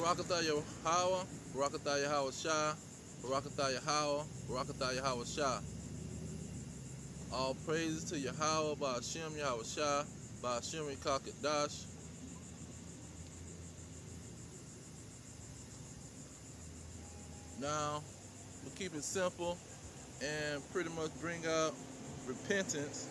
Barakatah Yahweh, Barakatah Yahweh Shah, Barakatah Yahweh, Barakatah Yahweh Shah. All praises to Yahweh, Ba'ashem Yahweh Shah, Ba'ashem Rekakadash. Now, we'll keep it simple and pretty much bring out repentance.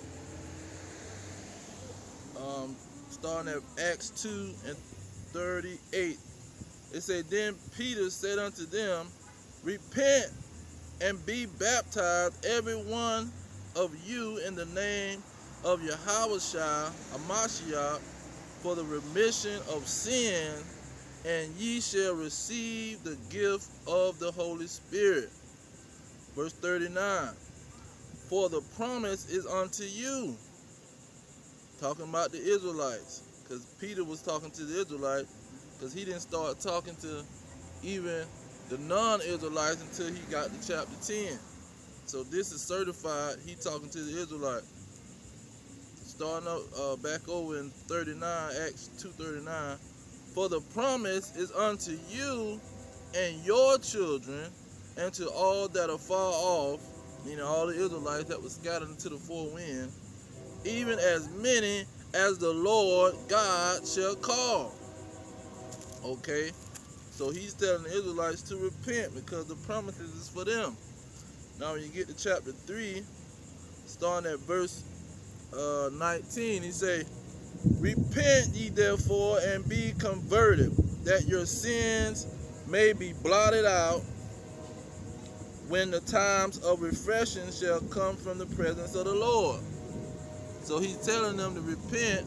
Starting at Acts 2 and 38. It said, Then Peter said unto them, Repent and be baptized, every one of you, in the name of Yahushua HaMashiach, for the remission of sin, and ye shall receive the gift of the Holy Spirit. Verse 39. For the promise is unto you. Talking about the Israelites, because Peter was talking to the Israelites, because he didn't start talking to even the non-Israelites until he got to chapter 10. So this is certified, he talking to the Israelites. Starting up back over in 39, Acts 2:39. For the promise is unto you and your children, and to all that are far off, meaning all the Israelites that were scattered into the four winds, even as many as the Lord God shall call. Okay, so he's telling the Israelites to repent because the promises is for them. Now when you get to chapter 3, starting at verse 19, he say, Repent ye therefore and be converted, that your sins may be blotted out, when the times of refreshing shall come from the presence of the Lord. So he's telling them to repent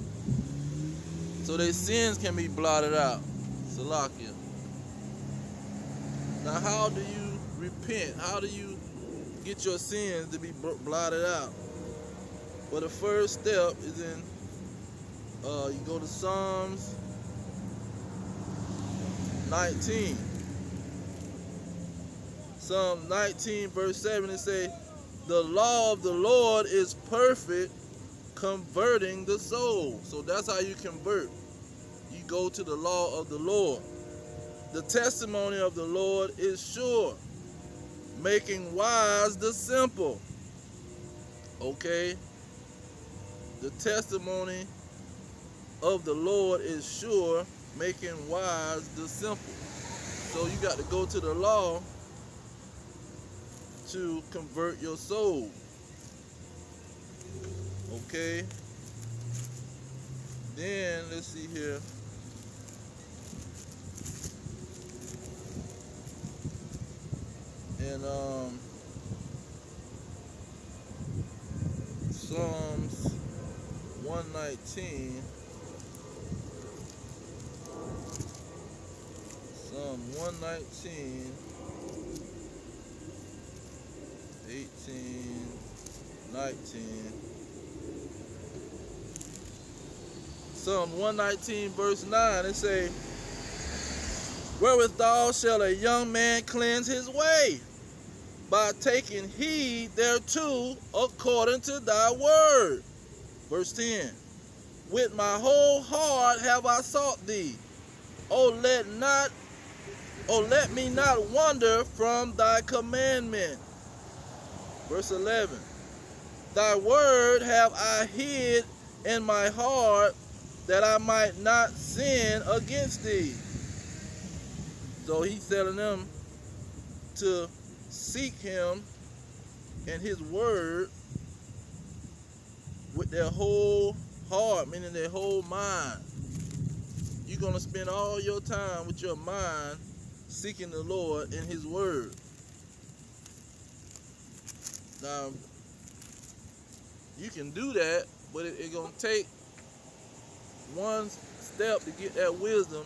so their sins can be blotted out. Salakia. Now how do you repent? How do you get your sins to be blotted out? Well, the first step is in, you go to Psalms 19. Psalm 19 verse 7, it say, The law of the Lord is perfect, converting the soul. So that's how you convert. You go to the law of the Lord. The testimony of the Lord is sure, making wise the simple. Okay? The testimony of the Lord is sure, making wise the simple. So you got to go to the law to convert your soul. Okay? Then let's see here. In Psalms 119, Psalm 119, 18, 19. Psalm 119 verse 9, it say, Wherewithal shall a young man cleanse his way? By taking heed thereto according to thy word. Verse 10. With my whole heart have I sought thee. O let me not wander from thy commandment. Verse 11. Thy word have I hid in my heart, that I might not sin against thee. So he's telling them to seek him and his word with their whole heart, meaning their whole mind. You're going to spend all your time with your mind seeking the Lord and his word. Now, you can do that, but it's going to take one step to get that wisdom.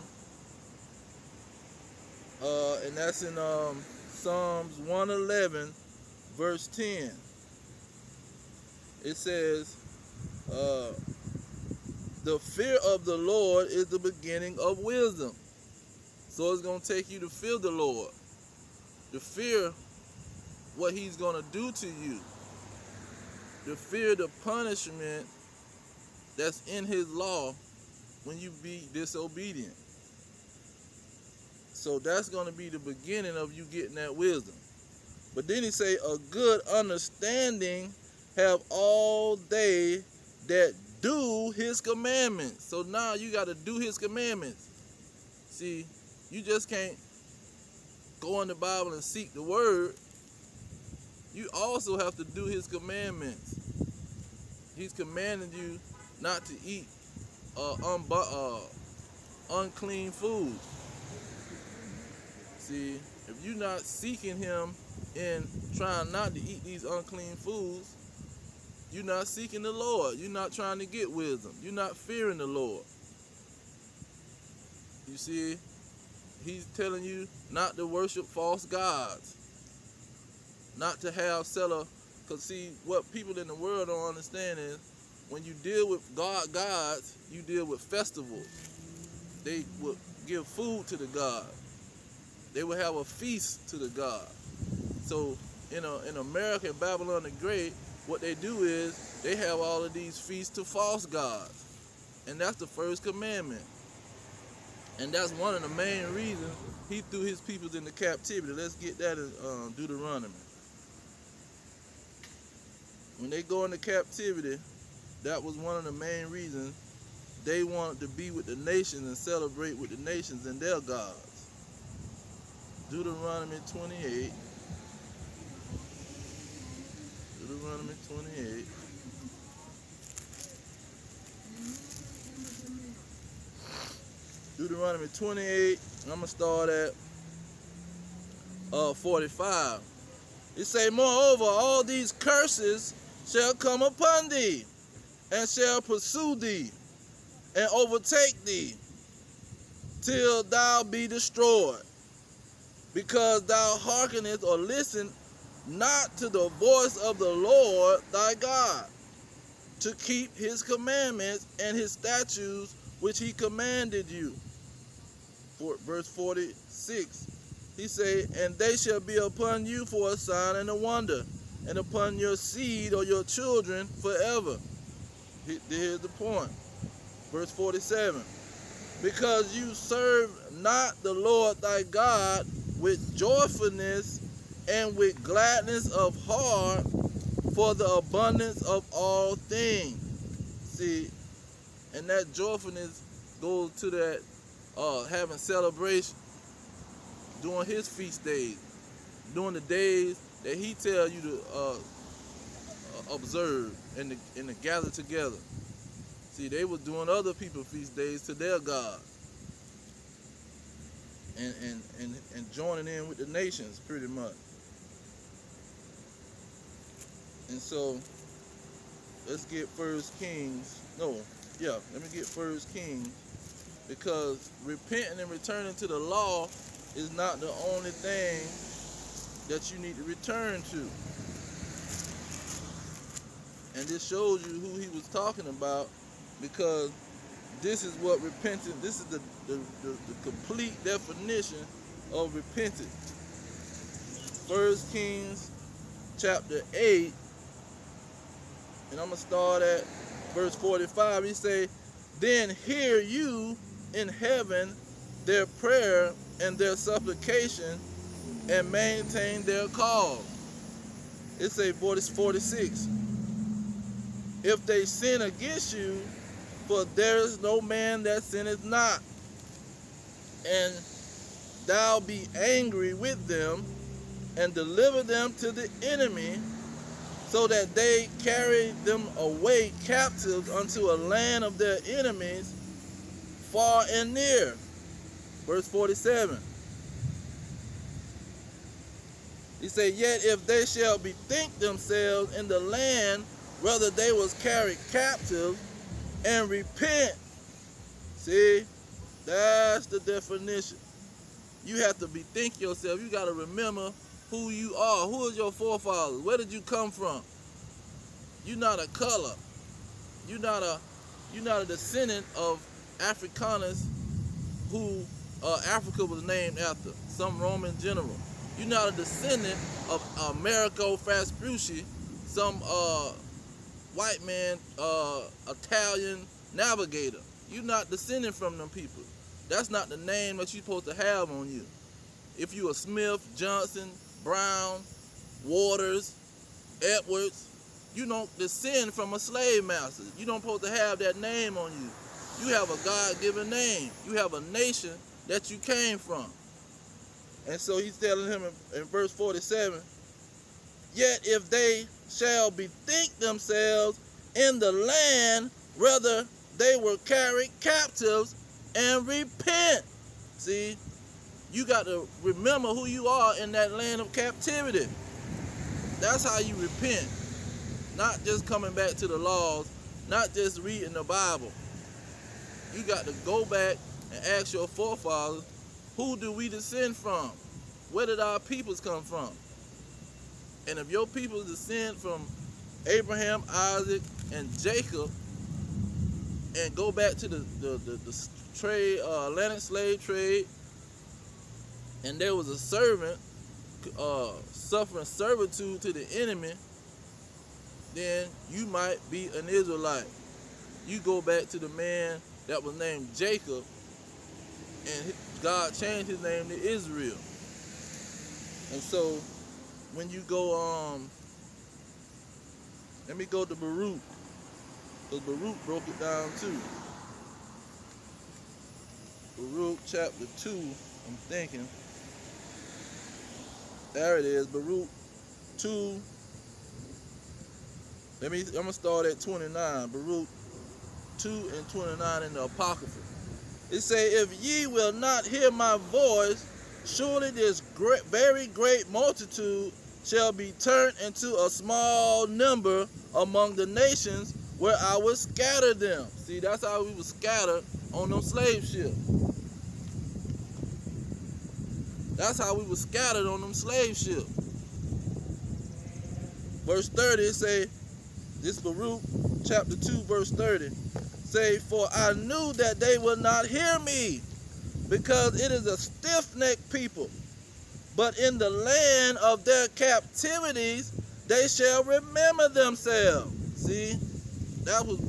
And that's in Psalms 111 verse 10. It says, the fear of the Lord is the beginning of wisdom. So it's going to take you to fear the Lord, to fear what he's going to do to you, to fear the punishment that's in his law when you be disobedient. So that's going to be the beginning of you getting that wisdom. But then he say, a good understanding have all they that do his commandments. So now you got to do his commandments. See, you just can't go in the Bible and seek the word. You also have to do his commandments. He's commanding you not to eat unclean food. See, if you're not seeking him and trying not to eat these unclean foods, you're not seeking the Lord. You're not trying to get wisdom. You're not fearing the Lord. You see, he's telling you not to worship false gods, not to have because see, what people in the world don't understand is when you deal with gods, you deal with festivals. They would give food to the god. They would have a feast to the god. So in America, Babylon the Great, what they do is they have all of these feasts to false gods. And that's the first commandment. And that's one of the main reasons he threw his people into captivity. Let's get that in Deuteronomy. When they go into captivity, that was one of the main reasons they wanted to be with the nations and celebrate with the nations and their gods. Deuteronomy 28. Deuteronomy 28. Deuteronomy 28, I'm going to start at 45. It say, moreover, all these curses shall come upon thee, and shall pursue thee, and overtake thee, till thou be destroyed, because thou hearkenest or listen not to the voice of the Lord thy God, to keep his commandments and his statutes which he commanded you. Verse 46, he say, and they shall be upon you for a sign and a wonder, and upon your seed or your children forever. Here's the point. Verse 47, because you serve not the Lord thy God with joyfulness and with gladness of heart for the abundance of all things. See, and that joyfulness goes to that having celebration, during his feast days, during the days that he tell you to observe and to gather together. See, they was doing other people's feast days to their God, and joining in with the nations pretty much. And so let's get First Kings. Let me get First Kings, because repenting and returning to the law is not the only thing that you need to return to. And this shows you who he was talking about, because this is what repentance, this is the complete definition of repentance. First Kings chapter 8, and I'm going to start at verse 45. He say, then hear you in heaven their prayer and their supplication, and maintain their cause. It say 46, if they sin against you, for there is no man that sinneth not, and thou be angry with them, and deliver them to the enemy, so that they carry them away captives unto a land of their enemies, far and near. Verse 47. He said, yet if they shall bethink themselves in the land, whether they was carried captive, and repent. See, that's the definition. You have to bethink yourself. You got to remember who you are. Who is your forefathers? Where did you come from? You're not a color. You're not a descendant of Afrikaners who Africa was named after, some Roman general. You're not a descendant of Amerigo Vespucci, some white man, Italian navigator. You're not descending from them people. That's not the name that you're supposed to have on you. If you are Smith, Johnson, Brown, Waters, Edwards, you don't descend from a slave master. You don't supposed to have that name on you. You have a God-given name. You have a nation that you came from. And so he's telling him in verse 47, yet if they shall bethink themselves in the land, whether they were carried captives, and repent. See, you got to remember who you are in that land of captivity. That's how you repent. Not just coming back to the laws, not just reading the Bible. You got to go back and ask your forefathers, who do we descend from? Where did our peoples come from? And if your people descend from Abraham, Isaac, and Jacob, and go back to the trade, Atlantic slave trade, and there was a servant suffering servitude to the enemy, then you might be an Israelite. You go back to the man that was named Jacob, and God changed his name to Israel. And so when you go, let me go to Baruch, because Baruch broke it down too. Baruch chapter 2, I'm thinking. There it is, Baruch 2. I'm gonna start at 29. Baruch 2 and 29 in the Apocrypha. It say, if ye will not hear my voice, surely this very great multitude shall be turned into a small number among the nations where I will scatter them. See, that's how we were scattered on them slave ships. That's how we were scattered on them slave ships. Verse 30, it say, this Baruch chapter 2, verse 30, say, for I knew that they would not hear me, because it is a stiff-necked people. But in the land of their captivities, they shall remember themselves. See, that was,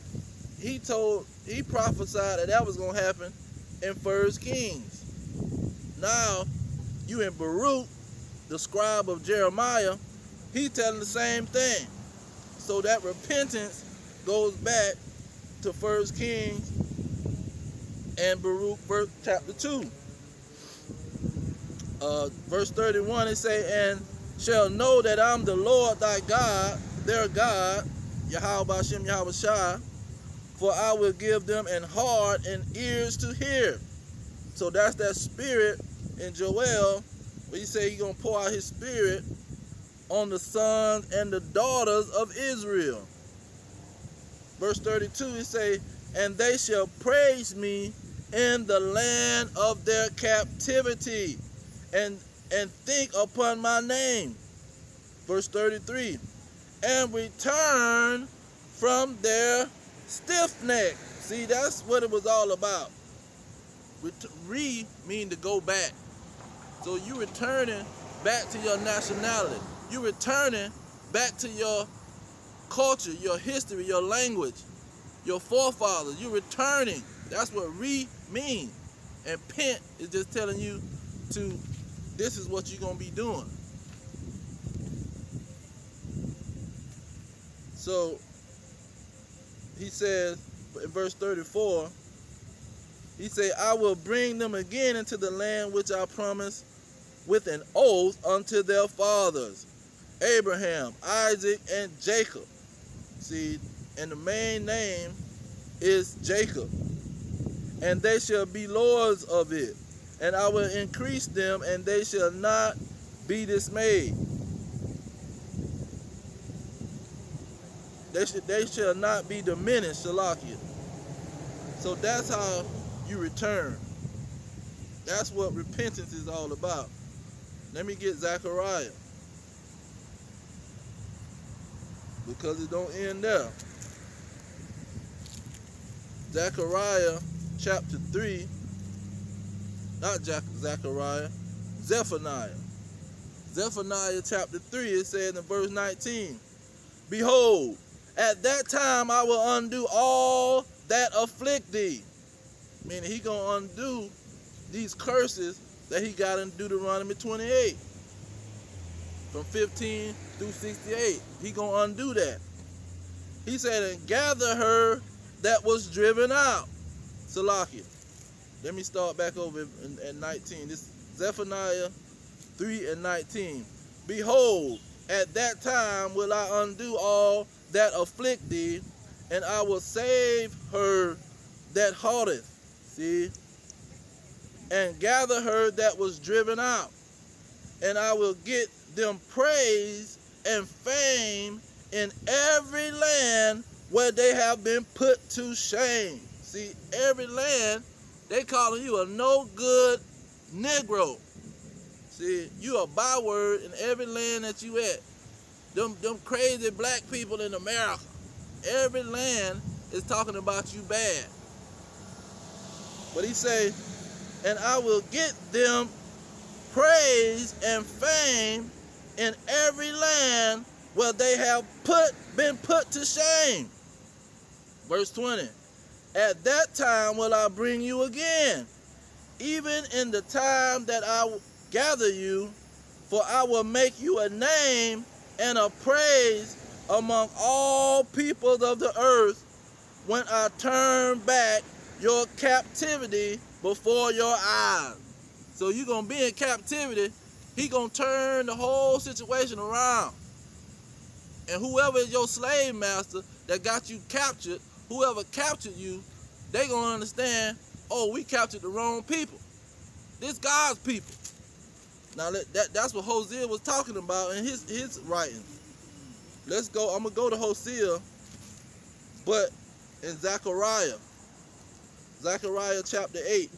he prophesied that was going to happen in 1 Kings. Now, you in Baruch, the scribe of Jeremiah, he's telling the same thing. So that repentance goes back to 1 Kings and Baruch chapter 2. Verse 31, it say, and shall know that I'm the Lord thy God, their God, Yahweh Hashem Yahweh Shai, for I will give them an heart and ears to hear. So that's that spirit in Joel, where he say he's going to pour out his spirit on the sons and the daughters of Israel. Verse 32, it say, and they shall praise me in the land of their captivity, and think upon my name. Verse 33, and return from their stiff neck. See, that's what it was all about. Mean to go back. So you returning back to your nationality. You returning back to your culture, your history, your language, your forefathers. You returning. That's what mean. And pent is just telling you to, this is what you're going to be doing. So he says in verse 34, he say, I will bring them again into the land which I promised with an oath unto their fathers, Abraham, Isaac, and Jacob. See, and the main name is Jacob. And they shall be lords of it. And I will increase them, and they shall not be dismayed. They shall not be diminished, Shalakia. So that's how you return. That's what repentance is all about. Let me get Zechariah, because it don't end there. Zechariah chapter 3, not Zechariah, Zephaniah. Zephaniah chapter 3, it says in verse 19, behold, at that time I will undo all that afflict thee. meaning he gonna undo these curses that he got in Deuteronomy 28 from 15 through 68. He gonna undo that. He said, and gather her that was driven out. Salakia. Let me start back over at 19. This is Zephaniah 3 and 19. Behold, at that time will I undo all that afflict thee, and I will save her that haughteth. See? And gather her that was driven out. And I will get them praise and fame in every land where they have been put to shame. See, every land, they calling you a no good Negro. See, you a byword in every land that you at. Them crazy black people in America. Every land is talking about you bad. But he say, and I will get them praise and fame in every land where they have been put to shame. Verse 20. At that time will I bring you again, even in the time that I will gather you, for I will make you a name and a praise among all peoples of the earth when I turn back your captivity before your eyes. So you're going to be in captivity. He going to turn the whole situation around. And whoever is your slave master that got you captured, whoever captured you, they going to understand, oh, we captured the wrong people. This God's people. Now, that's what Hosea was talking about in his writing. Let's go. I'm going to go to Hosea, but in Zechariah. Zechariah chapter 8.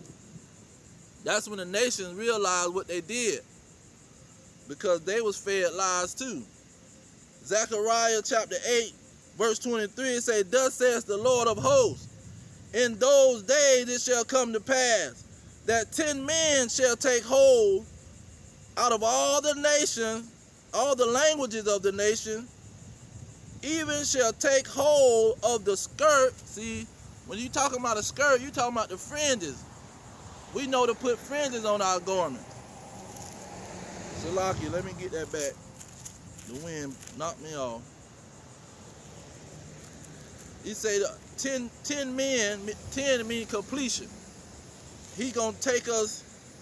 That's when the nations realized what they did, because they was fed lies too. Zechariah chapter 8, verse 23, it says, thus says the Lord of hosts, in those days it shall come to pass, that 10 men shall take hold out of all the nations, all the languages of the nation, even shall take hold of the skirt. See, when you talking about a skirt, you talking about the fringes. We know to put fringes on our garments. Salakia, let me get that back. The wind knocked me off. He said 10 men, 10 mean completion. He gonna take us,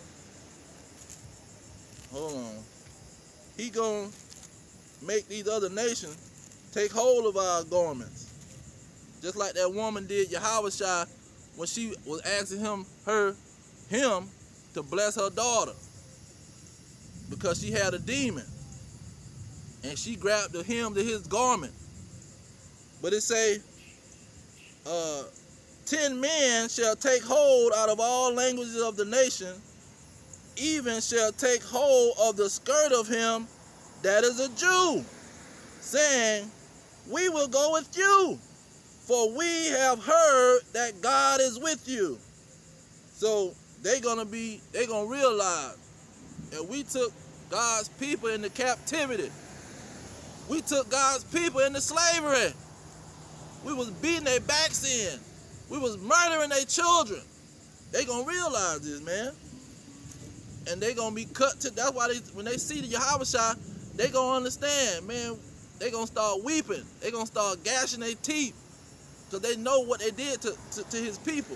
hold on. He gonna make these other nations take hold of our garments. Just like that woman did Yahushua when she was asking him to bless her daughter because she had a demon, and she grabbed the hem to his garment. But it say 10 men shall take hold out of all languages of the nation, even shall take hold of the skirt of him that is a Jew, saying, we will go with you, for we have heard that God is with you. So they're gonna realize that we took God's people into captivity. We took God's people into slavery. We was beating their backs in. We was murdering their children. They gonna realize this, man. And they gonna be cut to, that's why when they see the Yahushua, they gonna understand, man. They gonna start weeping. They gonna start gashing their teeth, because they know what they did to his people.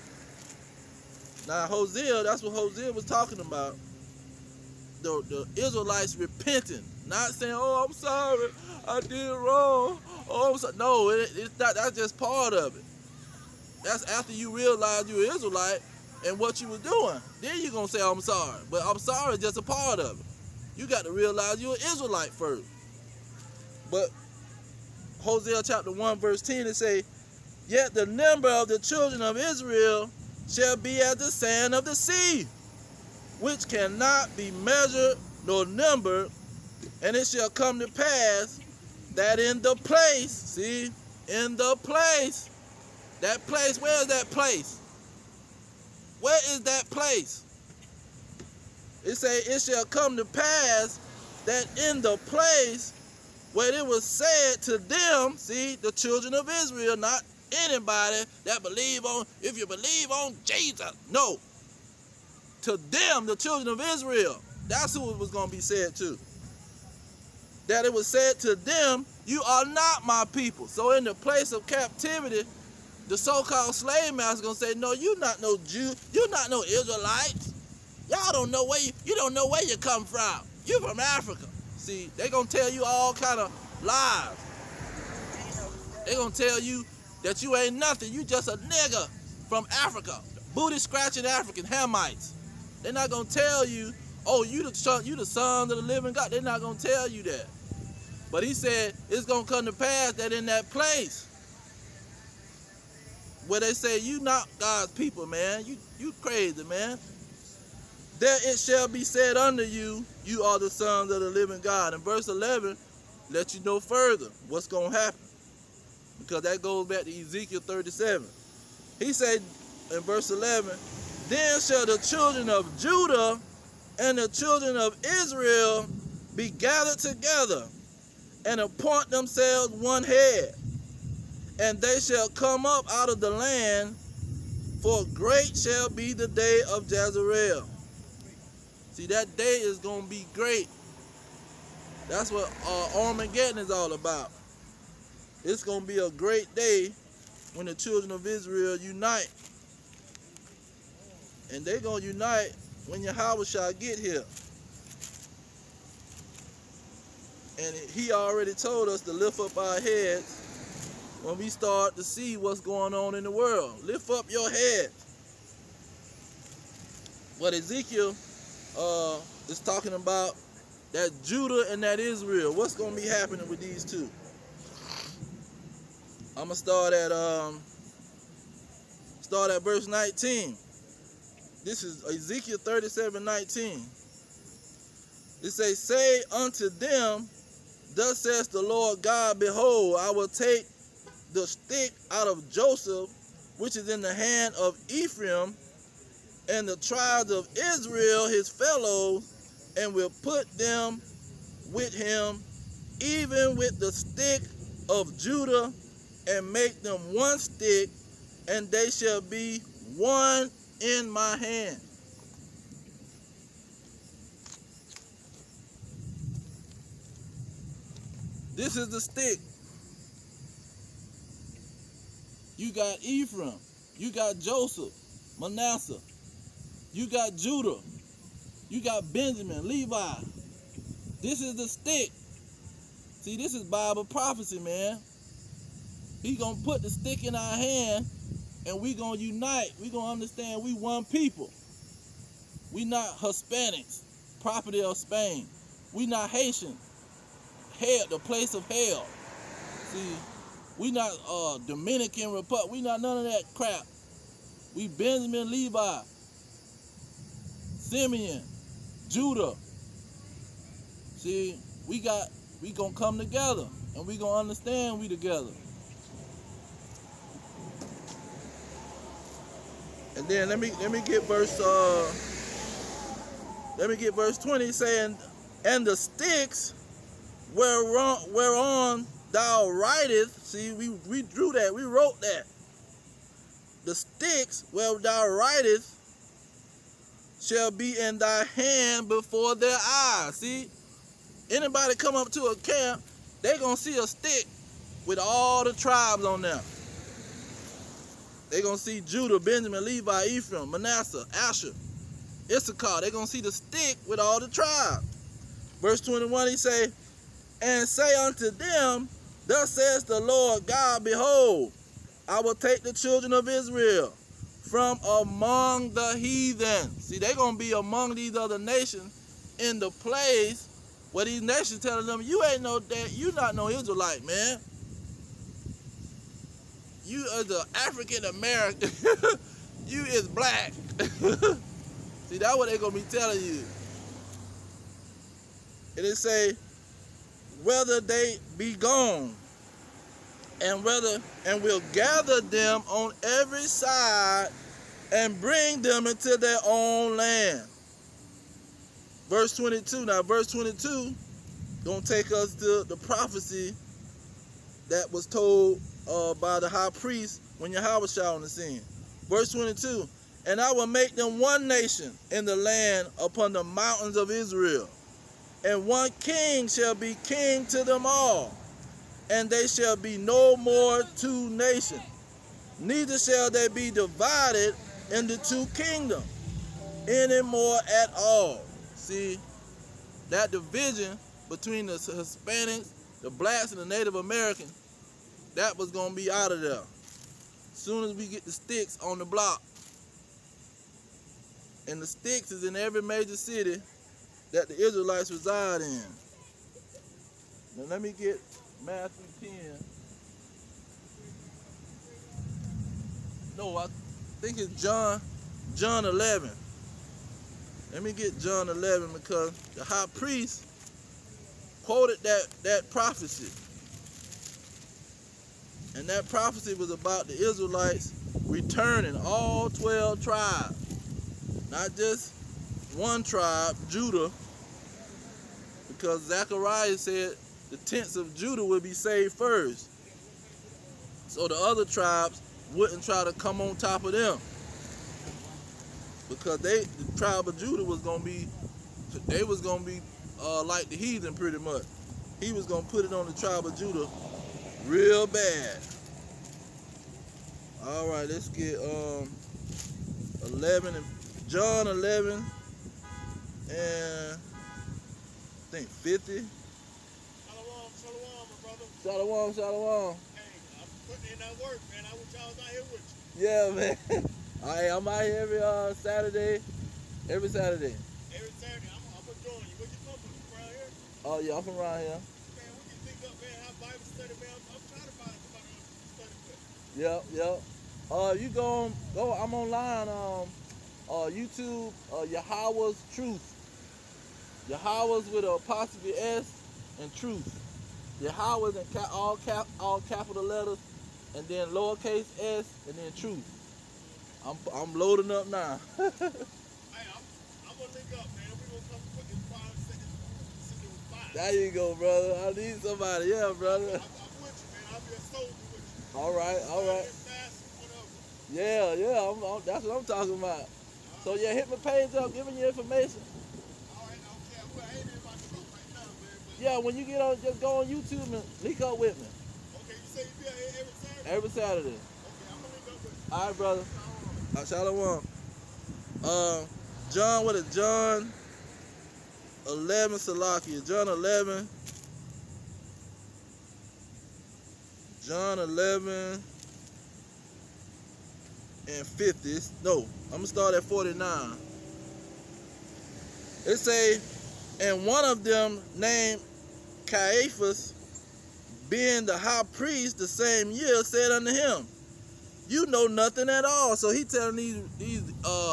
Now Hosea, that's what Hosea was talking about. The Israelites repenting, not saying, oh, I'm sorry, I did wrong. Oh, I'm sorry. No, it's not. That's just part of it. That's after you realize you're an Israelite and what you were doing. Then you're going to say, I'm sorry. But I'm sorry is just a part of it. You got to realize you're an Israelite first. But Hosea chapter 1 verse 10, it say, yet the number of the children of Israel shall be as the sand of the sea, which cannot be measured nor numbered. And it shall come to pass that in the place, see, in the place, that place, where is that place? Where is that place? It say, it shall come to pass that in the place where it was said to them, see, the children of Israel, not anybody that believe on, if you believe on Jesus. No. To them, the children of Israel, that's who it was going to be said to. That it was said to them, you are not my people. So in the place of captivity, the so-called slave master going to say, no, you're not no Jew. You're not no Israelites. Y'all don't know where you don't know where you come from. You from Africa. See, they going to tell you all kind of lies. They going to tell you that you ain't nothing. You just a nigga from Africa. Booty scratching African Hamites. They're not going to tell you, oh, you the son of the living God. They're not going to tell you that. But he said it's going to come to pass that in that place where they say you not God's people, man. You crazy, man. There it shall be said unto you, you are the sons of the living God. And verse 11 let you know further what's going to happen. Because that goes back to Ezekiel 37. He said in verse 11, then shall the children of Judah and the children of Israel be gathered together and appoint themselves one head. And they shall come up out of the land, for great shall be the day of Jezreel. See, that day is going to be great. That's what Armageddon is all about. It's going to be a great day when the children of Israel unite. And they're going to unite when Yahweh shall get here. And he already told us to lift up our heads when we start to see what's going on in the world. Lift up your head. What Ezekiel is talking about, that Judah and that Israel. What's going to be happening with these two? I'm going to start at verse 19. This is Ezekiel 37:19. It says, say unto them, thus says the Lord God, behold, I will take the stick out of Joseph, which is in the hand of Ephraim, and the tribes of Israel, his fellows, and will put them with him, even with the stick of Judah, and make them one stick, and they shall be one in my hand. This is the stick. You got Ephraim, you got Joseph, Manasseh, you got Judah, you got Benjamin, Levi. This is the stick. See, this is Bible prophecy, man. He gonna put the stick in our hand, and we gonna unite. We gonna understand we one people. We not Hispanics, property of Spain. We not Haitian, hell, the place of hell. See, we not Dominican Republic. We not none of that crap. We Benjamin, Levi, Simeon, Judah. See, we gonna come together, and we gonna understand we together. And then let me get verse 20 saying, and the sticks whereon thou writest. See, we drew that, we wrote that. The sticks where thou writest shall be in thy hand before their eyes. See, anybody come up to a camp, they gonna see a stick with all the tribes on them. They're going to see Judah, Benjamin, Levi, Ephraim, Manasseh, Asher, Issachar. They're going to see the stick with all the tribes. Verse 21, he say, and say unto them, thus says the Lord God, behold, I will take the children of Israel from among the heathen. See, they're going to be among these other nations in the place where these nations telling them, you ain't no that, you not no Israelite, man. You are the African American. You is black. See, that's what they're going to be telling you. And it say, whether they be gone, and will gather them on every side, and bring them into their own land. Verse 22. Now, verse 22 going to take us to the prophecy that was told by the high priest when Yahweh shall on the scene. Verse 22, and I will make them one nation in the land upon the mountains of Israel, and one king shall be king to them all, and they shall be no more two nations, neither shall they be divided into two kingdoms anymore at all. See, that division between the Hispanics, the blacks, and the Native Americans, that was going to be out of there. Soon as we get the sticks on the block. And the sticks is in every major city that the Israelites reside in. Now let me get Matthew 10. No, I think it's John 11. Let me get John 11 because the high priest quoted that prophecy. And that prophecy was about the Israelites returning, all 12 tribes. Not just one tribe, Judah, because Zechariah said the tents of Judah would be saved first. So the other tribes wouldn't try to come on top of them. Because the tribe of Judah was going to be, like the heathen pretty much. He was going to put it on the tribe of Judah real bad. All right, let's get 11 and John 11 and I think 50. Shalom, shalom, my brother. Shalom, shalom. Hey, I'm putting in that work, man. I wish I was out here with you. Yeah, man. All right, I'm out here every Saturday. Every Saturday. Every Saturday, I'm gonna join you. Where you come from? From around here? Oh yeah, I'm from around here. Man, we can link up, man. Have Bible study, man. I'm trying to find somebody to study with. Yep. You go. I'm online. YouTube. Yahweh's Truth. Yahweh's with an apostrophe S and Truth. Yahweh's in all capital letters, and then lowercase s, and then Truth. I'm loading up now. Hey, I'm gonna link up, man. We gonna come put this fire and set this fire. There you go, brother. I need somebody. Yeah, brother. I'm with you, man. I'll be a soldier with you. All right. Yeah. That's what I'm talking about. So yeah, hit my page up, give me your information. All right, okay. Well, I ain't in my truck right now, man. But Yeah, when you get on, just go on YouTube and link up with me. okay, you say you be out here Every every Saturday? Saturday. Okay, I'm gonna link up with you. All right, brother. Shalom. John, what is John 11, Salakia? John 11. John 11 and 50. No, I'm going to start at 49. It say, and one of them named Caiaphas, being the high priest the same year, said unto him, you know nothing at all. So he telling these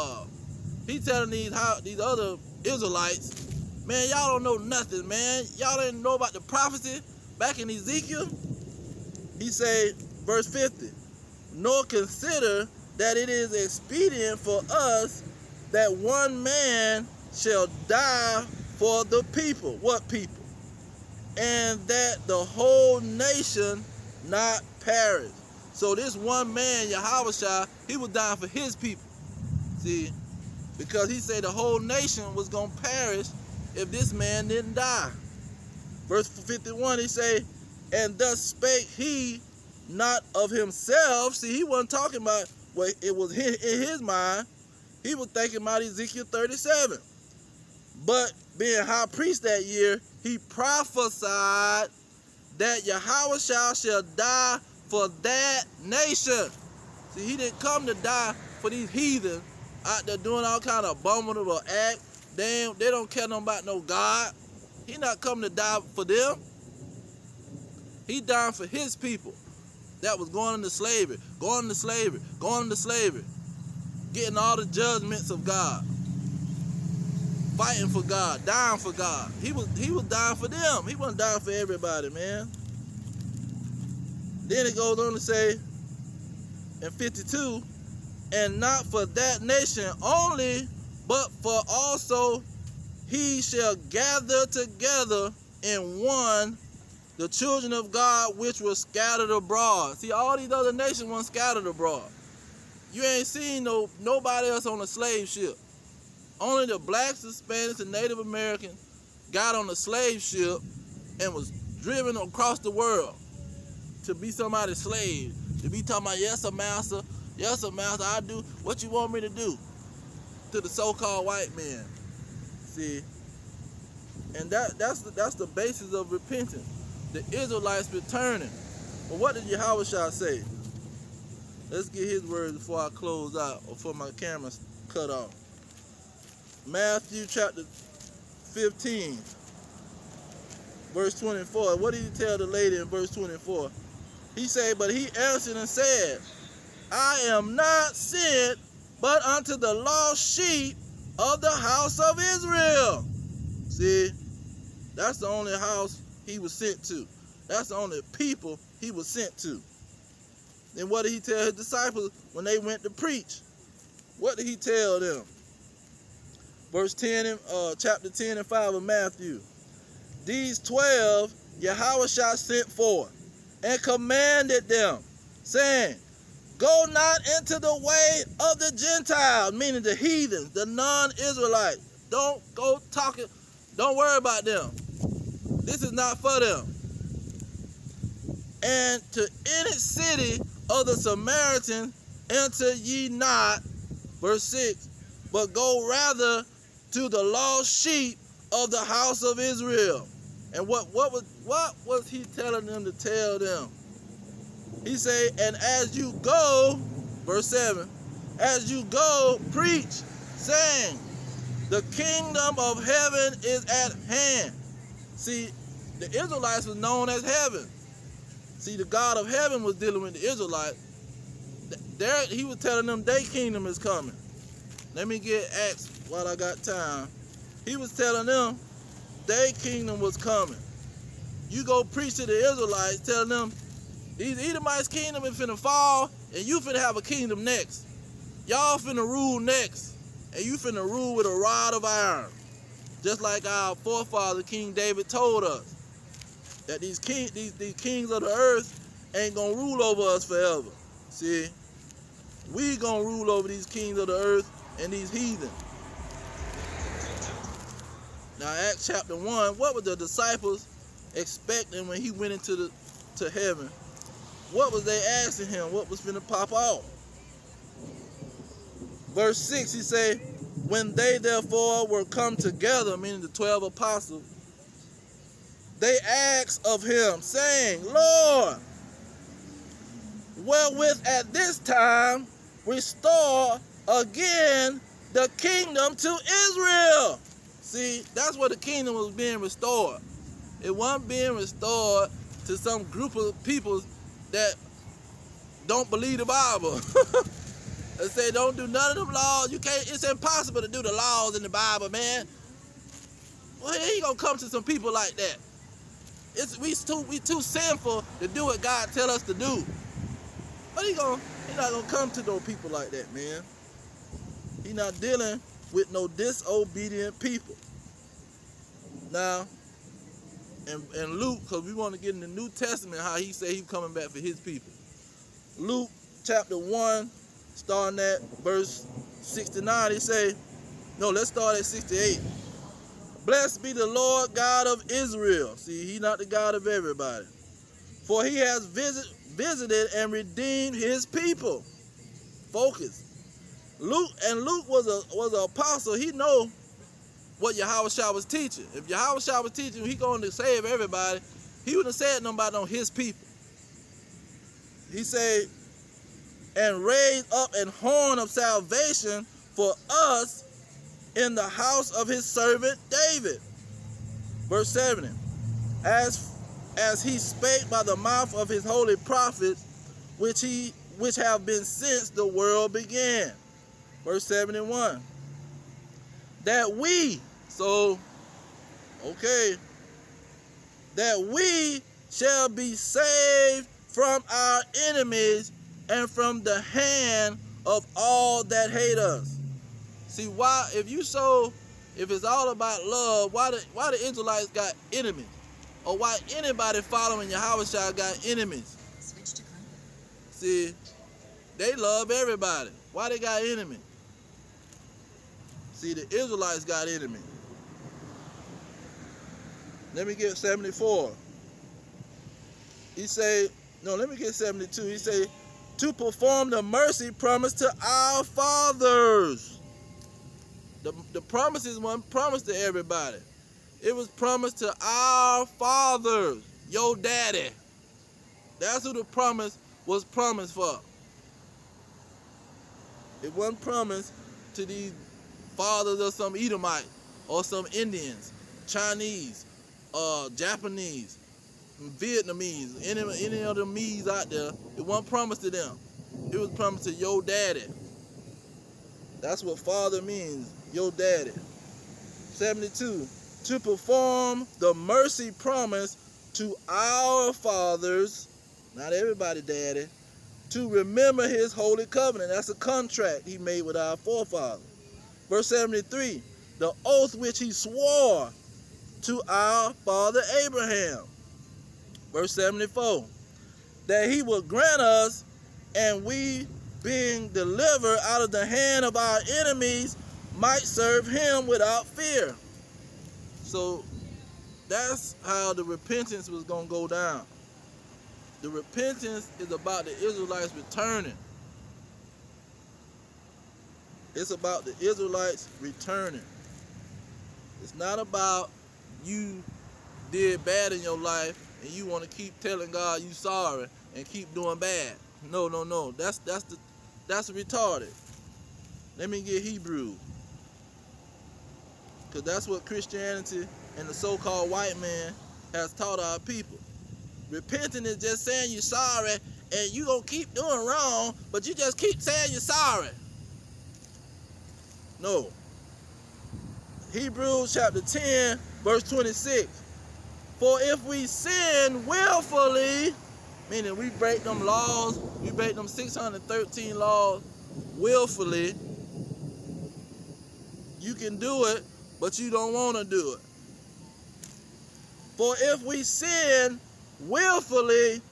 other Israelites, man, y'all don't know nothing, man. Y'all didn't know about the prophecy back in Ezekiel. He say, verse 50, nor consider that it is expedient for us that one man shall die for the people. What people? And that the whole nation not perish. So this one man, Yahushua, he was dying for his people. See, because he said the whole nation was going to perish if this man didn't die. Verse 51, he say, and thus spake he not of himself. See, he wasn't talking about what it was in his mind. He was thinking about Ezekiel 37. But being high priest that year, he prophesied that Yahushua shall die for that nation. See, he didn't come to die for these heathens out there doing all kind of abominable acts. They don't care nothing about no God. He not coming to die for them. He died for his people that was going into slavery, getting all the judgments of God, fighting for God, dying for God. He was dying for them. He wasn't dying for everybody, man. Then it goes on to say in 52, and not for that nation only, but for also he shall gather together in one the children of God which were scattered abroad. See, all these other nations weren't scattered abroad. You ain't seen nobody else on a slave ship. Only the blacks, the Spanish, and Native Americans got on a slave ship and was driven across the world to be somebody's slave. To be talking about, yes, sir, master, I do what you want me to do, to the so-called white man. See, and that's the basis of repentance. The Israelites returning. Well, what did Yahushua say? Let's get his words before I close out, or before my camera's cut off. Matthew chapter 15, verse 24. What did he tell the lady in verse 24? He said, but he answered and said, I am not sent but unto the lost sheep of the house of Israel. See, that's the only house he was sent to. That's the only people he was sent to. Then what did he tell his disciples when they went to preach? What did he tell them? Verse 10, chapter 10 and 5 of Matthew. These 12 Yahushua sent forth and commanded them, saying, go not into the way of the Gentiles, meaning the heathens, the non-Israelites. Don't go talking. Don't worry about them. This is not for them. And to any city of the Samaritans enter ye not, verse 6, but go rather to the lost sheep of the house of Israel. And what was he telling them to tell them? He say, and as you go, verse 7, as you go, preach, saying, the kingdom of heaven is at hand. See, the Israelites was known as heaven. See, the God of heaven was dealing with the Israelites. There, he was telling them their kingdom is coming. Let me get Acts while I got time. He was telling them their kingdom was coming. You go preach to the Israelites, telling them these Edomites' kingdom is finna fall, and you finna have a kingdom next. Y'all finna rule next, and you finna rule with a rod of iron. Just like our forefather, King David, told us that these kings of the earth ain't gonna rule over us forever. See, we gonna rule over these kings of the earth and these heathen. Now, Acts chapter 1, what were the disciples expecting when he went into heaven? What was they asking him? What was finna pop off? Verse 6, he say, when they therefore were come together, meaning the 12 apostles, they asked of him, saying, Lord, wherewith at this time restore again the kingdom to Israel. See, that's where the kingdom was being restored. It wasn't being restored to some group of people that don't believe the Bible. They say don't do none of them laws. You can't. It's impossible to do the laws in the Bible, man. Well, he ain't gonna come to some people like that. We too sinful to do what God tell us to do. But he not gonna come to those people like that, man. He not dealing with no disobedient people. Now, and Luke, because we want to get in the New Testament, how he say he's coming back for his people. Luke chapter 1, starting at verse 69, he say, no, let's start at 68. Blessed be the Lord God of Israel. See, he not the God of everybody. For he has visited and redeemed his people. Focus. Luke was an apostle. He know what Yahushua was teaching. If Yahushua was teaching he going to save everybody, he wouldn't have said nothing about on his people. He said, and raised up an horn of salvation for us in the house of his servant David. Verse 70. As he spake by the mouth of his holy prophets, which have been since the world began. Verse 71. That we shall be saved from our enemies and from the hand of all that hate us. See, why, if it's all about love, why the Israelites got enemies? or why anybody following Yahushua got enemies. Switch to climate. See, they love everybody. Why they got enemies? See, the Israelites got enemies. Let me get 74. He say, no, let me get 72. He say, to perform the mercy promised to our fathers. The promises weren't promised to everybody. It was promised to our fathers, your daddy. That's who the promise was promised for. It wasn't promised to these fathers of some Edomite or some Indians, Chinese, Japanese, Vietnamese, any of the me's out there. It wasn't promised to them. It was promised to your daddy. That's what father means, your daddy. 72. To perform the mercy promise to our fathers, not everybody daddy, to remember his holy covenant. That's a contract he made with our forefathers. Verse 73, the oath which he swore to our father Abraham. Verse 74, that he will grant us, and we, being delivered out of the hand of our enemies, might serve him without fear. So that's how the repentance was going to go down. The repentance is about the Israelites returning. It's about the Israelites returning. It's not about you did bad in your life and you want to keep telling God you sorry and keep doing bad. No, no, no. That's retarded. Let me get Hebrew. Because that's what Christianity and the so-called white man has taught our people. Repenting is just saying you're sorry and you're going to keep doing wrong, but you just keep saying you're sorry. No. Hebrews chapter 10, verse 26. For if we sin willfully, meaning we break them laws, we break them 613 laws willfully, you can do it, but you don't want to do it. For if we sin willfully,